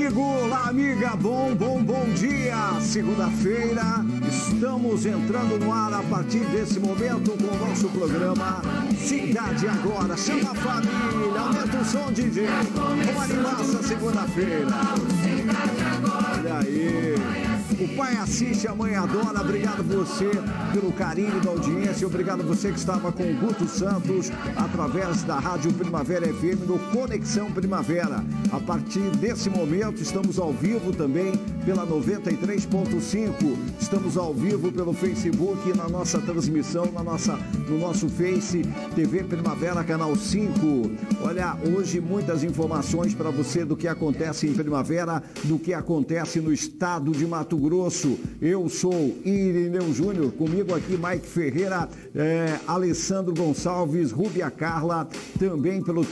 amigo, olá amiga, bom dia. Segunda-feira, estamos entrando no ar a partir desse momento com o nosso programa Cidade Agora. Chama a família, aumenta o som, DJ. Vamos animar essa segunda-feira. Olha aí. O pai assiste, a mãe adora. Obrigado você pelo carinho da audiência. Obrigado você que estava com o Guto Santos através da Rádio Primavera FM no Conexão Primavera. A partir desse momento estamos ao vivo também pela 93.5. Estamos ao vivo pelo Facebook na nossa transmissão, no nosso Face TV Primavera Canal 5. Olha, hoje muitas informações para você do que acontece em Primavera, do que acontece no estado de Mato Grosso. Eu sou Irineu Júnior, comigo aqui Mike Ferreira, Alessandro Gonçalves, Rúbia Carla, também pelo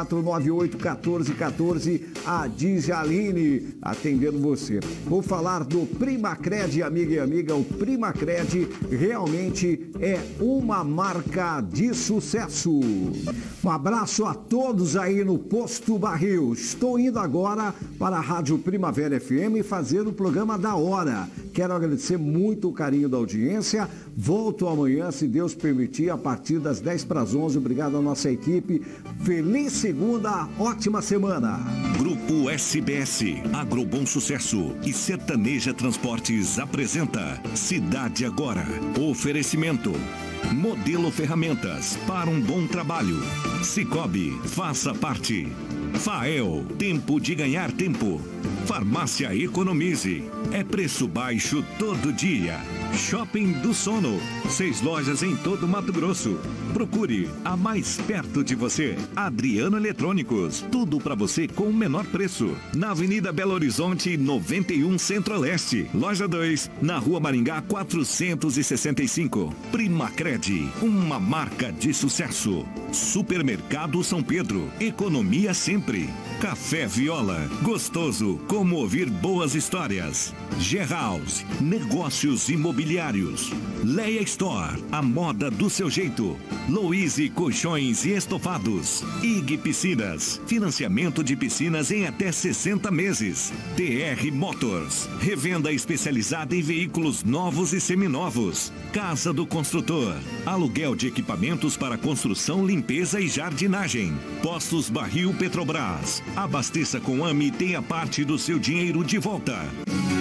3498-1414, a Djaline atendendo você. Vou falar do Primacred, amiga e amiga. O Primacred realmente é uma marca de sucesso. Um abraço a todos aí no Posto Barril. Estou indo agora para a Rádio Primavera FM fazer o programa da hora. Quero agradecer muito o carinho da audiência. Volto amanhã, se Deus permitir, a partir das 10 para as 11. Obrigado à nossa equipe. Feliz segunda, ótima semana. Grupo SBS, Agrobom Sucesso e Sertaneja Transportes apresenta Cidade Agora. Oferecimento. Modelo Ferramentas para um bom trabalho. Cicobi, faça parte. Fael, tempo de ganhar tempo. Farmácia Economize, é preço baixo todo dia. Shopping do Sono, 6 lojas em todo Mato Grosso. Procure a mais perto de você. Adriano Eletrônicos, tudo para você com o menor preço. Na Avenida Belo Horizonte, 91 Centro-Leste. Loja 2, na Rua Maringá, 465. Primacred, uma marca de sucesso. Supermercado São Pedro, economia sempre. Café Viola, gostoso como ouvir boas histórias. G-House, negócios imobiliários. Leia Store, a moda do seu jeito. Louise Colchões e Estofados. IG Piscinas, financiamento de piscinas em até 60 meses. TR Motors, revenda especializada em veículos novos e seminovos. Casa do Construtor, aluguel de equipamentos para construção, limpeza e jardinagem. Postos Barril Petrobras, abasteça com AME e tenha parte do seu dinheiro de volta.